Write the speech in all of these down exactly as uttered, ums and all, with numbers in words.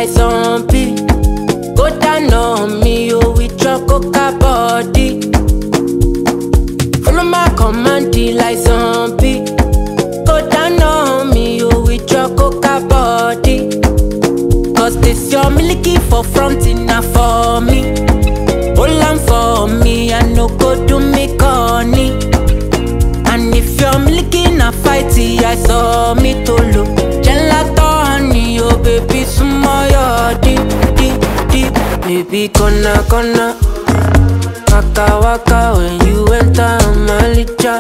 like zombie. Go down on me, oh, with your coca body. Follow my command like zombie. Go down on me, oh, with your coca body. Cause this your milky for front enough for me. Hold on for me, I no go do me corny. And if you're milky na fighty, I saw me to look. Gelato honey, oh baby, sumo yo deep, deep, deep. Baby, gonna, gonna waka waka when you enter my licha.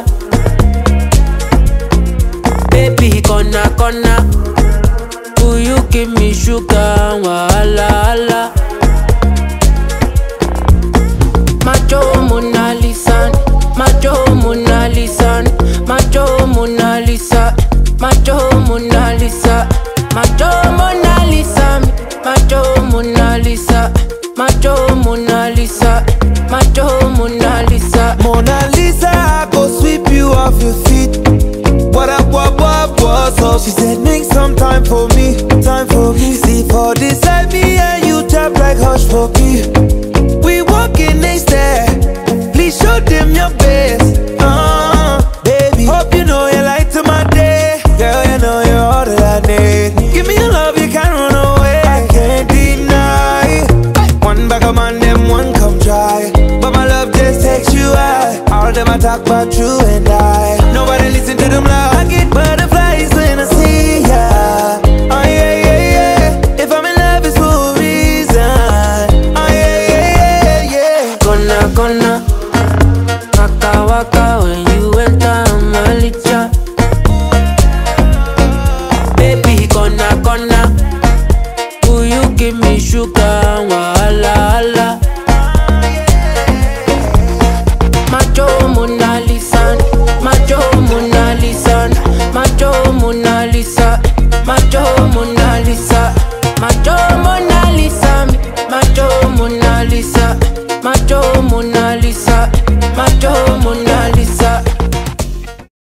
Baby, gonna, gonna will you give me sugar, wahala, hala. Macho Mona Lisa, Macho Mona Lisa, Macho Mona Lisa, Macho Mona Lisa, Macho Mona Lisa, Macho Mona Lisa, Macho Mona Lisa, Macho Mona Lisa. Mona Lisa, I go sweep you off your feet. What up, what, what, what's up? She said make some time for me, time for me. See for this I me and you tap like hush for me. We walking next there, please show them your best. Uh, baby, hope you know you light to my day. Girl, you know you're all that I need. Give me your love, you can't run away. I can't deny. One bag of man, them one come try. But my love just takes you high. All them I talk about you and I. Nobody listen to them loud. I get butterflies when I see ya. Oh yeah, yeah, yeah. If I'm in love, it's for a reason. Oh yeah, yeah, yeah, yeah. Gonna, gonna waka waka when you enter my licha. Baby, gonna, gonna will you give me sugar, wahala, hala. Macho Mona Lisa, Macho Mona Lisa, Macho Mona Lisa, Macho